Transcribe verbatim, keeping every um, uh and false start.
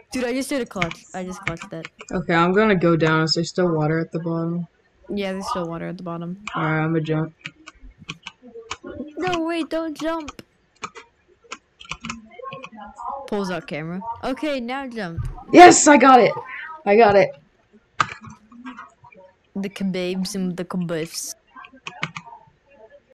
Dude, I just did a clutch. I just clutched that. Okay, I'm gonna go down. Is there still water at the bottom? Yeah, there's still water at the bottom. Alright, I'm gonna jump. No, wait, don't jump. Pulls out camera. Okay, now jump. Yes, I got it. I got it. The kebabs and the kebabs.